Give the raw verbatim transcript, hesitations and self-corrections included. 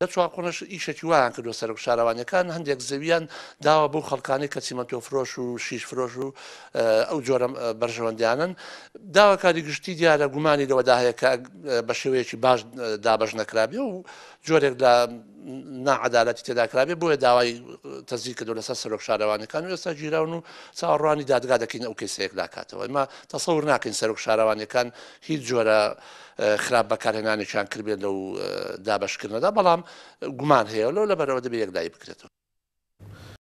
لە چواقۆنەش ئیشێکی وایان کردو سەرۆک شارەوانیەکان هەندێک زەویان داوە بۆ خەڵکانی کە چیمەنتۆ فرۆش و شیش فرۆش و ئەو جۆرە بەرژەوەندیانن داواکاری گشتی دیارە گومانی لەوەدا هەیە کە بە شێوەیەکی باش دابەش نەکرابێ و جۆرێک لە ناعەدالەتی تێداکرابێ بۆیە داوای تەزییر کردو لەسەر سەرۆک شارەوانەکان و ئێستا گیراون و چاوەڕوانی دادگا دەکەین ئەو کەسەیەک لاکاتەوە ئێمە تەسەور ناکەین سەرۆک شارەوانەکان هیچ جۆرە خراپ بەکارهێنانێکیان کردبێت لەو دابەشکردنەدا بەڵام گومان هەیە لەو لەبەرەوە دەبێت یەک لای بکرێتەوە.